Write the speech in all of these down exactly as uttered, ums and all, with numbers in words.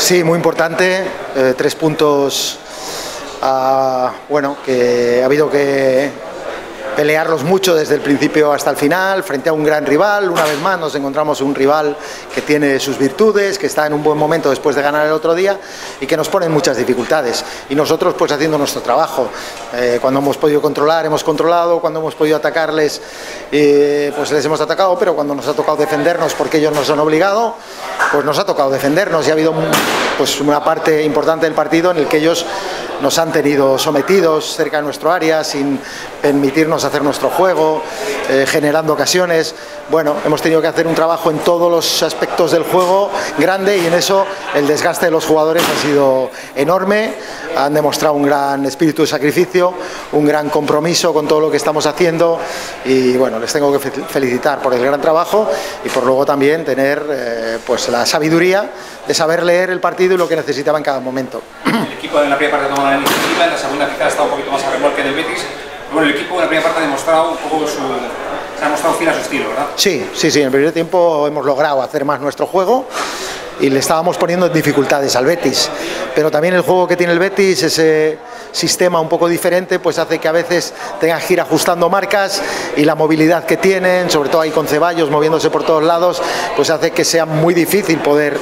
Sí, muy importante, eh, tres puntos, uh, bueno, que ha habido que pelearlos mucho desde el principio hasta el final, frente a un gran rival. Una vez más nos encontramos un rival que tiene sus virtudes, que está en un buen momento después de ganar el otro día y que nos pone en muchas dificultades. Y nosotros pues haciendo nuestro trabajo, eh, cuando hemos podido controlar, hemos controlado, cuando hemos podido atacarles, eh, pues les hemos atacado, pero cuando nos ha tocado defendernos porque ellos nos han obligado, pues nos ha tocado defendernos y ha habido pues una parte importante del partido en el que ellos nos han tenido sometidos cerca de nuestro área sin permitirnos hacer nuestro juego, eh, generando ocasiones. Bueno, hemos tenido que hacer un trabajo en todos los aspectos del juego grande y en eso el desgaste de los jugadores ha sido enorme. Han demostrado un gran espíritu de sacrificio, un gran compromiso con todo lo que estamos haciendo y bueno, les tengo que felicitar por el gran trabajo y por luego también tener eh, pues la sabiduría de saber leer el partido y lo que necesitaba en cada momento. El equipo en la primera parte tomó la iniciativa, en la segunda quizás está un poquito más a remolque del Betis. Bueno, el equipo en la primera parte ha demostrado un poco su, se ha mostrado fiel a su estilo, ¿verdad? Sí, sí, sí, en el primer tiempo hemos logrado hacer más nuestro juego y le estábamos poniendo dificultades al Betis, pero también el juego que tiene el Betis, ese sistema un poco diferente, pues hace que a veces tengan que ir ajustando marcas y la movilidad que tienen, sobre todo ahí con Ceballos moviéndose por todos lados, pues hace que sea muy difícil poder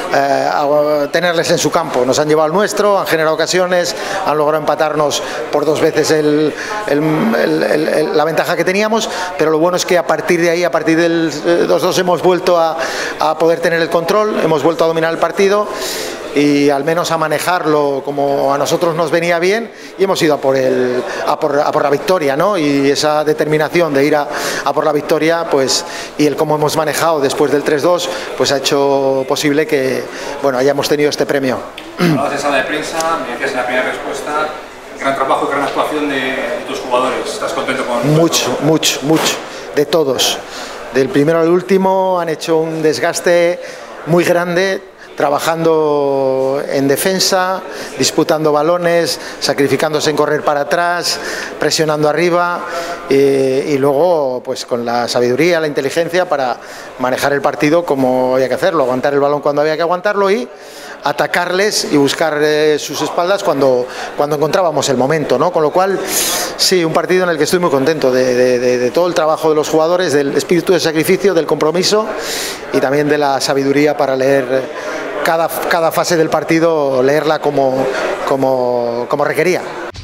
eh, tenerles en su campo. Nos han llevado al nuestro, han generado ocasiones, han logrado empatarnos por dos veces el, el, el, el, el, la ventaja que teníamos, pero lo bueno es que a partir de ahí, a partir del dos dos hemos vuelto a, a poder tener el control, hemos vuelto a dominar el partido y al menos a manejarlo como a nosotros nos venía bien y hemos ido a por, el, a por, a por la victoria, ¿no? Y esa determinación de ir a, a por la victoria, pues, y el cómo hemos manejado después del tres dos, pues ha hecho posible que, bueno, hayamos tenido este premio. Hablabas de sala de prensa, me decías en la primera respuesta, gran trabajo, gran actuación de, de tus jugadores. ¿Estás contento con mucho, esto? mucho, mucho, de todos, del primero al último han hecho un desgaste muy grande, trabajando en defensa, disputando balones, sacrificándose en correr para atrás, presionando arriba y, y luego pues con la sabiduría, la inteligencia para manejar el partido como había que hacerlo, aguantar el balón cuando había que aguantarlo y atacarles y buscar eh, sus espaldas cuando, cuando encontrábamos el momento, ¿no? Con lo cual, sí, un partido en el que estoy muy contento de, de, de, de todo el trabajo de los jugadores, del espíritu de sacrificio, del compromiso y también de la sabiduría para leer cada, cada fase del partido, leerla como, como, como requería.